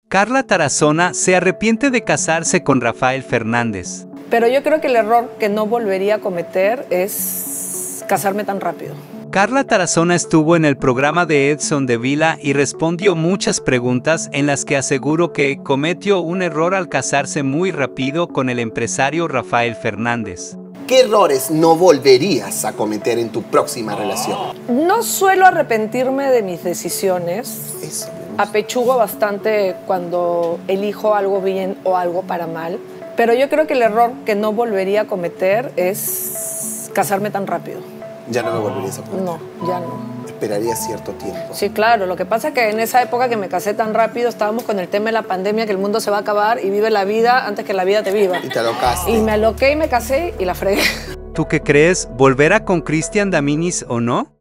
Carla Tarazona se arrepiente de casarse con Rafael Fernández. Pero yo creo que el error que no volvería a cometer es casarme tan rápido. Carla Tarazona estuvo en el programa de Edson de Vila y respondió muchas preguntas en las que aseguró que cometió un error al casarse muy rápido con el empresario Rafael Fernández. ¿Qué errores no volverías a cometer en tu próxima relación? No suelo arrepentirme de mis decisiones. Eso. Apechugo bastante cuando elijo algo bien o algo para mal. Pero yo creo que el error que no volvería a cometer es casarme tan rápido. Ya no lo volverías a cometer. No, ya no. Esperarías cierto tiempo. Sí, claro. Lo que pasa es que en esa época que me casé tan rápido estábamos con el tema de la pandemia, que el mundo se va a acabar y vive la vida antes que la vida te viva. Y te alocaste. Y me aloqué y me casé y la fregué. ¿Tú qué crees? ¿Volverá con Cristian Daminis o no?